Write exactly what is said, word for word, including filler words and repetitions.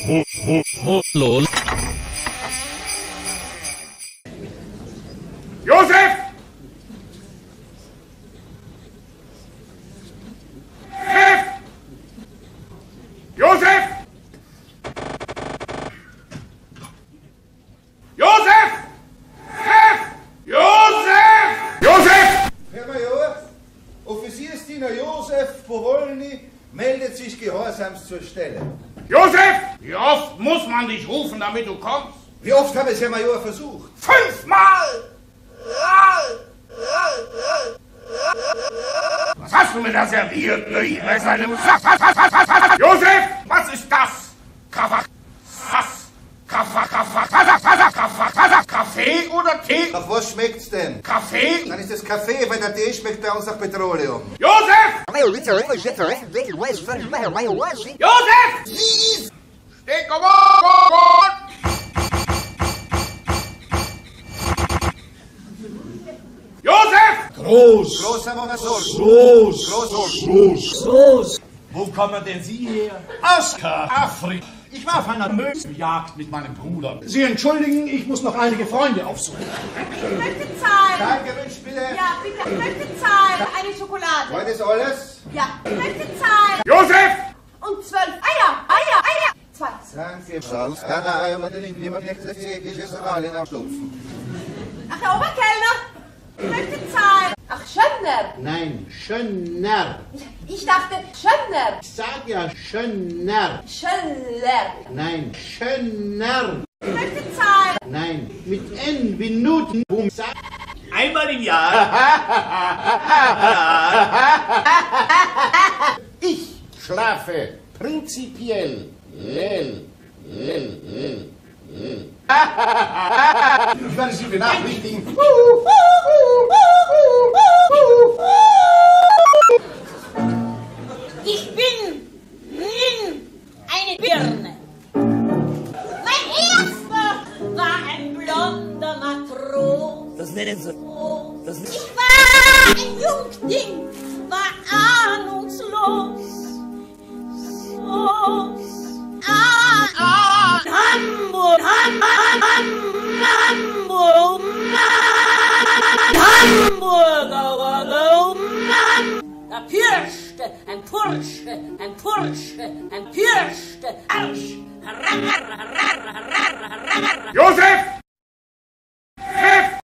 Lol. Josef! Chef! Josef! Josef! Chef! Josef! Josef! Herr Major, Offiziersdiener Josef Powolny meldet sich gehorsamst zur Stelle. Josef! Wie oft muss man dich rufen, damit du kommst? Wie oft habe es Herr Major versucht? Fünfmal! Was hast du mir da serviert? Josef! Was ist das? Kaffee? Was? Kaffee, Kaffee, Kaffee, Kaffee, Kaffee, Kaffee oder Tee? Nach was schmeckt's denn? Kaffee? Dann ist es Kaffee, weil der Tee schmeckt bei uns nach Petroleum. Josef! Josef! Steh, komm on! Josef! Groß! Großer Monasol. Groß! Groß. Groß! Groß! Wo kommen denn Sie her? Aus Afrika. Ich war auf einer Möwenjagd mit meinem Bruder. Sie entschuldigen, ich muss noch einige Freunde aufsuchen. Ich möchte zahlen. Kein gewünscht, bitte. Ja, bitte. Ich möchte zahlen. Eine Schokolade. Heute ist alles. Ja, ich möchte zahlen. Josef! Und zwölf Eier. Eier, Eier. Zwei. Danke, Schatz. Kann er einmal den niemand nächstes tägliches Mal abstupfen. Ach, Herr Oberkellner. Ich möchte zahlen. Ach, Schönner. Nein, Schönner. Ich dachte Schönner. Ich sag ja Schönner. Schöller. Nein, Schönner. Ich möchte zahlen. Nein, mit N wie Nuten. Boom, sag. Einmal im Jahr. Ich schlafe prinzipiell. Lel, lel, lel, lel. Ich werde Sie benachrichtigen. Ich bin in eine Birne. Mein erster war ein blonder Matros. Das nennen sie. Das Ich war ein Jungding, war ahnungslos. So. Ah, ah, Hamburg, Ham, Ham, Ham, Hamburg, Hamburger, da pirschte ein Pursche, ein Pursche, ein pirschte Arsch. Josef!